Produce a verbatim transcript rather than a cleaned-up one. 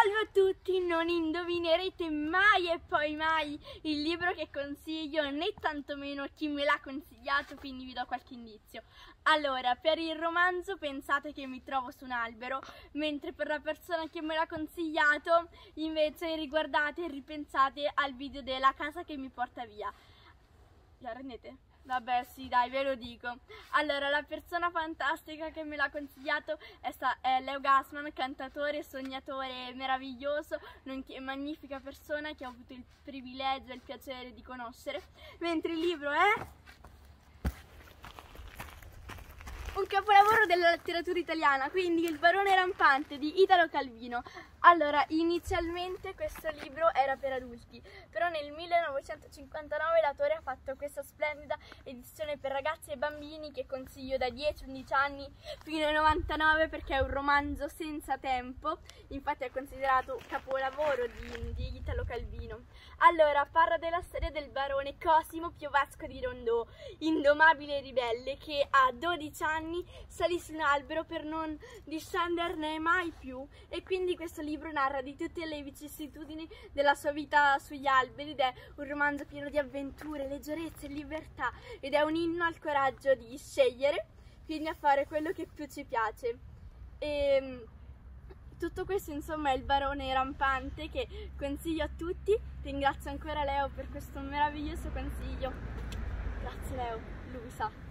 Salve a tutti, non indovinerete mai e poi mai il libro che consiglio, né tantomeno chi me l'ha consigliato, quindi vi do qualche indizio. Allora, per il romanzo pensate che mi trovo su un albero, mentre per la persona che me l'ha consigliato invece riguardate e ripensate al video della casa che mi porta via. La rendete? Vabbè sì, dai, ve lo dico. Allora, la persona fantastica che me l'ha consigliato è, sta, è Leo Gassman, cantatore, sognatore meraviglioso, nonché magnifica persona che ho avuto il privilegio e il piacere di conoscere. Mentre il libro è un capolavoro della letteratura italiana, quindi Il barone rampante di Italo Calvino. Allora, inizialmente questo libro era per adulti, però nel millenovecentocinquantanove l'autore ha fatto questa splendida edizione per ragazzi e bambini che consiglio da dieci undici anni fino ai novantanove, perché è un romanzo senza tempo, infatti è considerato capolavoro di, di Italo Calvino. Allora, parla della storia del barone Cosimo Piovasco di Rondò, indomabile e ribelle, che a dodici anni salì su un albero per non discenderne mai più, e quindi questo libro narra di tutte le vicissitudini della sua vita sugli alberi ed è un romanzo pieno di avventure, leggerezze e libertà, ed è un inno al coraggio di scegliere, quindi a fare quello che più ci piace. E tutto questo insomma è Il barone rampante, che consiglio a tutti. Ringrazio ancora Leo per questo meraviglioso consiglio. Grazie Leo, lui sa.